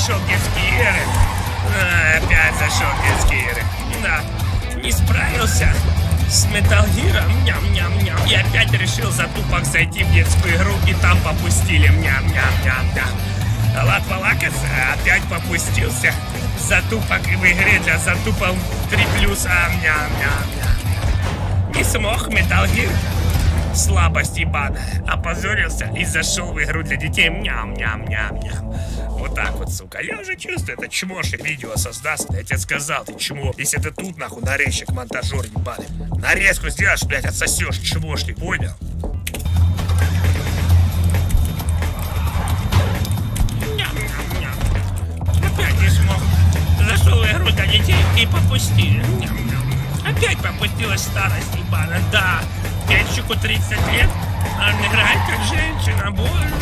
зашел в детские игры. Опять зашел в детские игры. Да, не справился с Metal Gear. Ням-ням-ням. И опять решил за тупок зайти в детскую игру, и там попустили. Ням-ням-ням-ням. Лак-полакаться, опять попустился. Затупок в игре для затупов 3+. Ням-ням-ням. Не смог Metal Gear. Слабость ебаная. Опозорился и зашел в игру для детей. Ням-ням-ням-ням. Вот так вот, сука. Я уже чувствую, это чмошик видео создаст. Я тебе сказал, ты чмо. Если ты тут, нахуй, нарезчик, монтажер ебаный. Нарезку сделаешь, блядь, отсосешь, чмошник, понял? Ням-ням-ням. Опять не смог. Зашел в игру для детей и попустили. Ням-ням. Опять попустилась старость ебаная. Да. Пенчику 30 лет, а он играет как женщина, больно.